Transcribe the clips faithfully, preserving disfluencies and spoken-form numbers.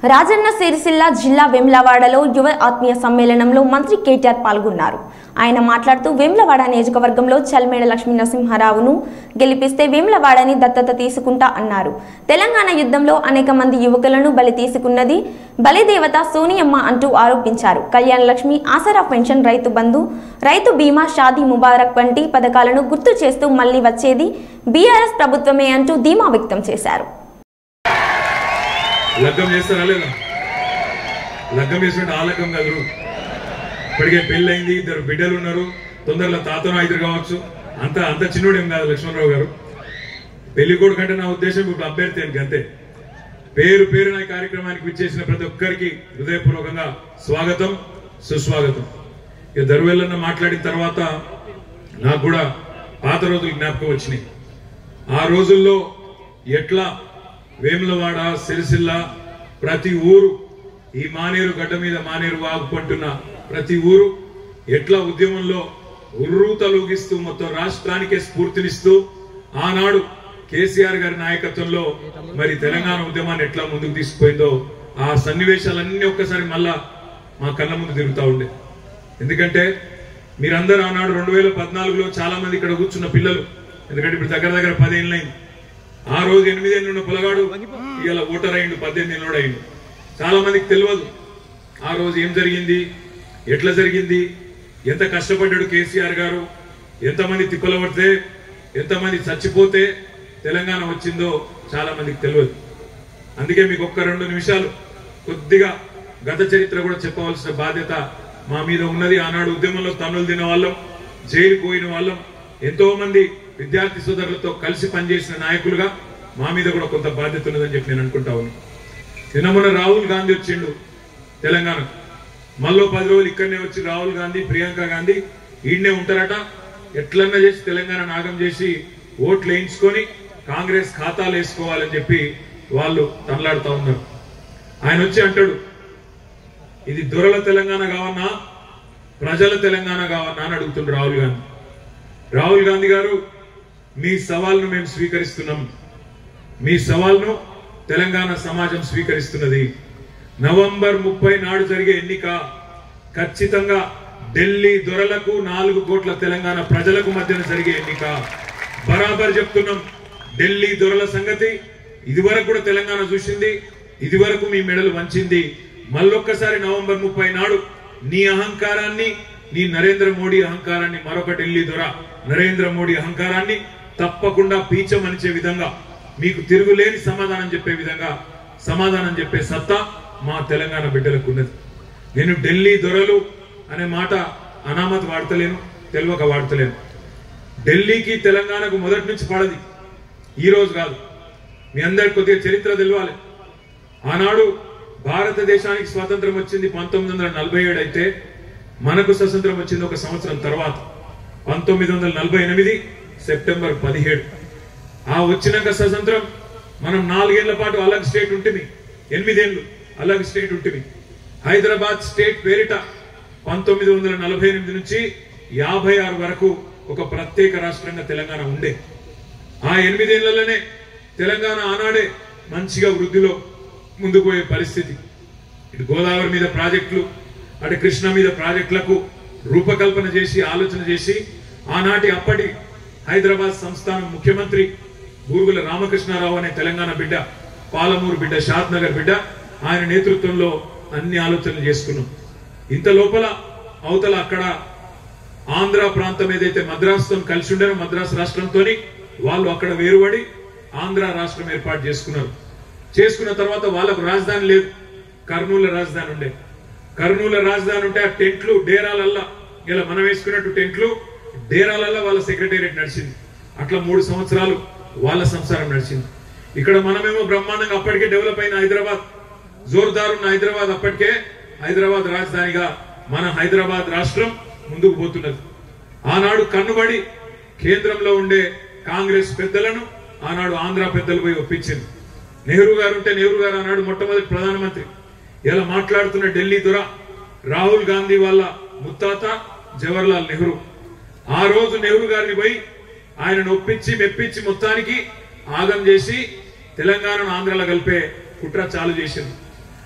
రాజన్న సిరిసిల్ల జిల్లా వేములవాడలో యువ ఆత్మీయ సమ్మేళనంలో మంత్రి కేటీఆర్ పాల్గొన్నారు. ఆయన మాట్లాడుతూ వేములవాడ నియోజకవర్గంలో చల్మేడ లక్ష్మీ నరసింహారావును గెలిపిస్తే వేములవాడని దత్తత తీసుకుంటా అన్నారు. తెలంగాణ యుద్ధంలో అనేక మంది యువకులను బలి తీసుకున్నది బలిదేవత సోనియమ్మ అంటూ ఆరోపించారు. కళ్యాణ లక్ష్మి, ఆసరా పెన్షన్, రైతు బంధు, రైతు బీమా, షాదీ ముబారక్ వంటి పథకాలను గుర్తు చేస్తూ మళ్లీ వచ్చేది బీఆర్ఎస్ ప్రభుత్వమే అంటూ ధీమా వ్యక్తం చేశారు. లగ్గం చేస్తారా లేదా? లగ్గం చేసినట్టు ఆ లగ్గం కాదు. ఇప్పటికే పెళ్ళైంది, ఇద్దరు బిడ్డలు ఉన్నారు, తొందరలో తాతను ఐదురు కావచ్చు. అంత అంత చిన్నోడేం కాదు లక్ష్మణరావు గారు. పెళ్లి కొడుకు అంటే నా ఉద్దేశం ఇప్పుడు అభ్యర్థి అని అంతే. పేరు పేరు నా కార్యక్రమానికి విచ్చేసిన ప్రతి ఒక్కరికి హృదయపూర్వకంగా స్వాగతం, సుస్వాగతం. ఇక దరువెల్లన్న మాట్లాడిన తర్వాత నాకు కూడా పాత రోజులు జ్ఞాపకం వచ్చినాయి. ఆ రోజుల్లో ఎట్లా వేములవాడ, సిరిసిల్ల, ప్రతి ఊరు, ఈ మానేరు గడ్డ మీద మానేరు వాగుకుంటున్న ప్రతి ఊరు ఎట్లా ఉద్యమంలో ఉర్రూతలూగిస్తూ మొత్తం రాష్ట్రానికే స్ఫూర్తినిస్తూ ఆనాడు కేసీఆర్ గారి నాయకత్వంలో మరి తెలంగాణ ఉద్యమాన్ని ఎట్లా ముందుకు తీసుకుపోయిందో ఆ సన్నివేశాలన్నీ ఒక్కసారి మళ్ళా మా కళ్ళ ముందు తిరుగుతూ ఉండే. ఎందుకంటే మీరందరూ ఆనాడు రెండు వేల పద్నాలుగులో చాలా మంది ఇక్కడ కూర్చున్న పిల్లలు, ఎందుకంటే ఇప్పుడు దగ్గర దగ్గర పదేళ్ళైంది. ఆ రోజు ఎనిమిదేళ్ళు ఉన్న పిల్లగాడు ఇవాళ ఓటర్ అయిండు, పద్దెనిమిది ఏళ్ళు అయిండు. చాలా మందికి తెలియదు ఆ రోజు ఏం జరిగింది, ఎట్లా జరిగింది, ఎంత కష్టపడ్డాడు కేసీఆర్ గారు, ఎంతమంది తిప్పల పడితే, ఎంతమంది చచ్చిపోతే తెలంగాణ వచ్చిందో చాలా మందికి తెలియదు. అందుకే మీకు ఒక్క రెండు నిమిషాలు కొద్దిగా గత చరిత్ర కూడా చెప్పవలసిన బాధ్యత మా మీద ఉన్నది. ఆనాడు ఉద్యమంలో తన్నులు తిన్న వాళ్ళం, జైలు పోయిన వాళ్ళం, ఎంతో మంది విద్యార్థి సోదరులతో కలిసి పనిచేసిన నాయకులుగా మా మీద కూడా కొంత బాధ్యత ఉన్నదని చెప్పి నేను అనుకుంటా ఉన్నాను. నిన్న మొన్న రాహుల్ గాంధీ వచ్చిండు తెలంగాణకు. మళ్ళీ పది రోజులు ఇక్కడనే వచ్చి రాహుల్ గాంధీ, ప్రియాంక గాంధీ ఈడనే ఉంటారట. ఎట్లన్నా చేసి తెలంగాణ నాగం చేసి ఓట్లు వేయించుకొని కాంగ్రెస్ ఖాతాలు వేసుకోవాలని చెప్పి వాళ్ళు తనలాడుతూ ఉన్నారు. ఆయన వచ్చి అంటాడు, ఇది దొరల తెలంగాణ కావన్నా ప్రజల తెలంగాణ కావన్నా అని అడుగుతుండ్రు రాహుల్ గాంధీ. రాహుల్ గాంధీ గారు, మీ సవాల్ను మేము స్వీకరిస్తున్నాం. మీ సవాల్ను తెలంగాణ సమాజం స్వీకరిస్తున్నది. నవంబర్ ముప్పై నాడు జరిగే ఎన్నిక ఖచ్చితంగా ఢిల్లీ దొరలకు, నాలుగు కోట్ల తెలంగాణ ప్రజలకు మధ్యన జరిగే ఎన్నిక. బరాబర్ చెప్తున్నాం, ఢిల్లీ దొరల సంగతి ఇదివరకు కూడా తెలంగాణ చూసింది, ఇదివరకు మీ మెడలు వంచింది. మళ్ళొక్కసారి నవంబర్ ముప్పై నాడు నీ అహంకారాన్ని, నీ నరేంద్ర మోడీ అహంకారాన్ని, మరొక ఢిల్లీ దొర నరేంద్ర మోడీ అహంకారాన్ని తప్పకుండా పీచమనిచే విధంగా, మీకు తిరుగులేని సమాధానం చెప్పే విధంగా సమాధానం చెప్పే సత్తా మా తెలంగాణ బిడ్డలకు ఉన్నది. నేను ఢిల్లీ దొరలు అనే మాట అనామత్ వాడతలేను, తెలియక వాడతలేను. ఢిల్లీకి తెలంగాణకు మొదటి నుంచి పడది, ఈ రోజు కాదు. మీ అందరికి కొద్దిగా చరిత్ర తెలియాలి. ఆనాడు భారతదేశానికి స్వాతంత్రం వచ్చింది పంతొమ్మిది వందల నలభై ఏడు అయితే మనకు స్వతంత్రం వచ్చింది ఒక సంవత్సరం తర్వాత, పంతొమ్మిది వందల నలభై ఎనిమిది సెప్టెంబర్ పదిహేడు. ఆ వచ్చినాక స్వతంత్రం మనం నాలుగేళ్ల పాటు అలగ్ స్టేట్ ఉంటుంది, ఎనిమిదేళ్లు అలగ్ స్టేట్ ఉంటుంది. హైదరాబాద్ స్టేట్ పేరిట పంతొమ్మిది వందల నలభై ఎనిమిది నుంచి యాభై ఆరు వరకు ఒక ప్రత్యేక రాష్ట్రంగా తెలంగాణ ఉండే. ఆ ఎనిమిదేళ్లలోనే తెలంగాణ ఆనాడే మంచిగా వృద్ధిలో ముందుకు పోయే పరిస్థితి. ఇటు గోదావరి మీద ప్రాజెక్టులు, అటు కృష్ణ మీద ప్రాజెక్టులకు రూపకల్పన చేసి ఆలోచన చేసి ఆనాటి అప్పటి హైదరాబాద్ సంస్థానం ముఖ్యమంత్రి బూరుగుల రామకృష్ణారావు అనే తెలంగాణ బిడ్డ, పాలమూరు బిడ్డ, షాద్ నగర్ బిడ్డ, ఆయన నేతృత్వంలో అన్ని ఆలోచనలు చేసుకున్నాం. ఇంత లోపల అవతల అక్కడ ఆంధ్ర ప్రాంతం ఏదైతే మద్రాసుతో కలిసి ఉండారో, మద్రాసు రాష్ట్రంతో వాళ్ళు అక్కడ వేరుపడి ఆంధ్ర రాష్ట్రం ఏర్పాటు చేసుకున్నారు. చేసుకున్న తర్వాత వాళ్ళకు రాజధాని లేదు, కర్నూలు రాజధాని ఉండే. కర్నూలు రాజధాని ఉంటే ఆ టెంట్లు డేరాలల్లా, ఇలా మనం వేసుకున్నట్టు టెంట్లు డేరాలల్లా వాళ్ళ సెక్రటేరియట్ నడిచింది. అట్లా మూడు సంవత్సరాలు వాళ్ళ సంసారం నడిచింది. ఇక్కడ మనమేమో బ్రహ్మాండంగా అప్పటికే డెవలప్ అయిన హైదరాబాద్, జోర్దారున్న హైదరాబాద్, అప్పటికే హైదరాబాద్ రాజధానిగా మన హైదరాబాద్ రాష్ట్రం ముందుకు పోతున్నది. ఆనాడు కన్నుబడి కేంద్రంలో ఉండే కాంగ్రెస్ పెద్దలను ఆనాడు ఆంధ్ర పెద్దలు పోయి ఒప్పించింది. నెహ్రూ గారు ఉంటే నెహ్రూ గారు ఆనాడు మొట్టమొదటి ప్రధానమంత్రి. ఇలా మాట్లాడుతున్న ఢిల్లీ దొర రాహుల్ గాంధీ వాళ్ళ ముత్తాత జవహర్లాల్ నెహ్రూ. ఆ రోజు నెహ్రూ గారిని పోయి ఆయనను ఒప్పించి మెప్పించి మొత్తానికి ఆగం చేసి తెలంగాణను ఆంధ్రలో కలిపే కుట్ర చాలు చేసింది.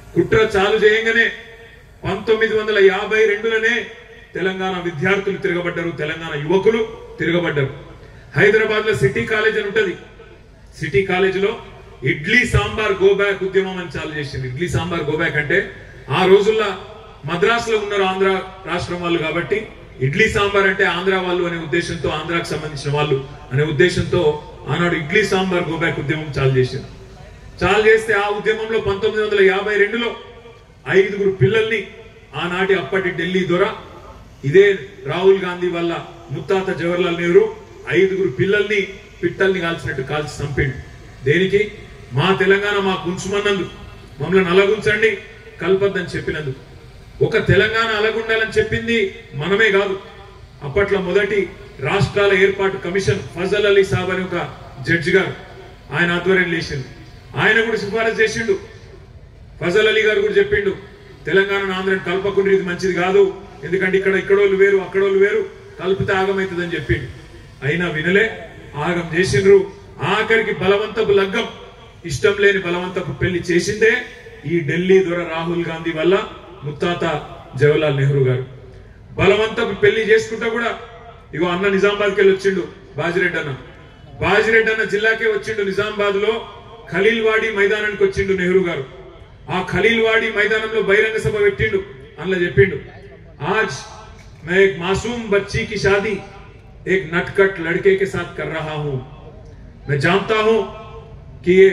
కుట్ర చాలు చేయగానే పంతొమ్మిది వందల యాభై రెండులోనే తెలంగాణ విద్యార్థులు తిరగబడ్డారు, తెలంగాణ యువకులు తిరగబడ్డారు. హైదరాబాద్ లో సిటీ కాలేజ్ అని ఉంటది. సిటీ కాలేజ్ లో ఇడ్లీ సాంబార్ గోబ్యాక్ ఉద్యమం అని చాలు చేసింది. ఇడ్లీ సాంబార్ గోబ్యాక్ అంటే ఆ రోజుల్లో మద్రాసులో ఉన్నారు ఆంధ్ర రాష్ట్రం వాళ్ళు కాబట్టి ఇడ్లీ సాంబార్ అంటే ఆంధ్ర వాళ్ళు అనే ఉద్దేశంతో, ఆంధ్రాకు సంబంధించిన వాళ్ళు అనే ఉద్దేశంతో ఆనాడు ఇడ్లీ సాంబార్ గోబ్యాక్ ఉద్యమం చాలు చేసింది. చాలు చేస్తే ఆ ఉద్యమంలో పంతొమ్మిది వందల యాభై రెండులో ఐదుగురు పిల్లల్ని ఆనాటి అప్పటి ఢిల్లీ దొర ఇదే రాహుల్ గాంధీ వల్ల ముత్తాత జవహర్లాల్ నెహ్రూ ఐదుగురు పిల్లల్ని పిట్టల్ని కాల్చినట్టు కాల్చి చంపిండు. దేనికి? మా తెలంగాణ మాకు ఉంచుమన్నందుకు, మమ్మల్ని అలగుంచండి కల్పద్దని చెప్పినందుకు. ఒక తెలంగాణ అలగుండాలని చెప్పింది మనమే కాదు, అప్పట్లో మొదటి రాష్ట్రాల ఏర్పాటు కమిషన్ ఫజల్ అలీ సాబ్ అని ఒక జడ్జి గారు, ఆయన ఆధ్వర్యం లేచింది. ఆయన కూడా సిఫారసు చేసిండు. ఫజల్ అలీ గారు కూడా చెప్పిండు, తెలంగాణ ఆంధ్రని కల్పకుండా ఇది మంచిది కాదు, ఎందుకంటే ఇక్కడ ఇక్కడోళ్ళు వేరు అక్కడోళ్ళు వేరు, కలిపితే ఆగమవుతుందని చెప్పిండు. అయినా వినలే, ఆగం చేసిండ్రు. ఆఖరికి బలవంతపు లగ్గం, ఇష్టం లేని బలవంతపు పెళ్లి చేసిందే ఈ ఢిల్లీ దొర రాహుల్ గాంధీ వల్ల ముత్తాత జవహర్లాల్ నెహ్రూ గారు. బలవంతపు పెళ్లి చేసుకుంటా కూడా ఇగో అన్న నిజామాబాద్కి వెళ్ళి వచ్చిండు. బాజిరెడ్డి అన్న బాజిరెడ్డి అన్న జిల్లాకే వచ్చిండు. నిజామాబాద్ లో ఖలీల్వాడి మైదానానికి వచ్చిండు నెహ్రూ గారు. ఆ ఖలీల్వాడి మైదానంలో బహిరంగ సభ పెట్టిండు. అందులో చెప్పిండు, ఆజ్ मैं एक मासूम बच्ची की शादी एक नटखट लड़के के साथ कर रहा हूं. मैं जानता हूं कि ये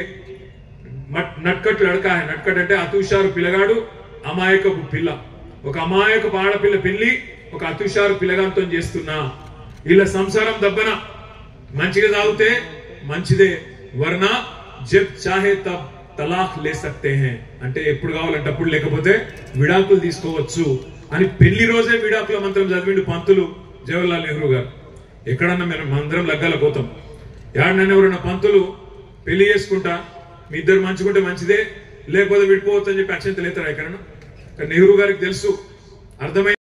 నట్కట్ లడక హై. నట్కట్ అంటే అతుషారు పిల్లగాడు, అమాయకపు పిల్ల. ఒక అమాయకపు ఆడపిల్ల పెళ్లి ఒక అతుషారు పిల్లగాంతో చేస్తున్నా. ఇలా సంసారం దబ్బన మంచిగా సాగితే మంచిదే, వర్నా జబ్ చాహే తబ్ తలాక్ లే సక్తే హై అంటే ఎప్పుడు కావాలంటే అప్పుడు, లేకపోతే విడాకులు తీసుకోవచ్చు అని పెళ్లి రోజే విడాకుల మంత్రం చదివిండు పంతులు జవహర్లాల్ నెహ్రూ గారు. ఎక్కడన్నా మేము మంత్రం లగ్గాల పోతాం, ఎవరన్నా ఎవరన్నా పంతులు పెళ్లి చేసుకుంటా మీ ఇద్దరు మంచుకుంటే మంచిదే లేకపోతే విడిపోవచ్చు అని చెప్పి అక్షంతలు ఎత్తారు ఎక్కడన్నా. నెహ్రూ గారికి తెలుసు, అర్థమైంది.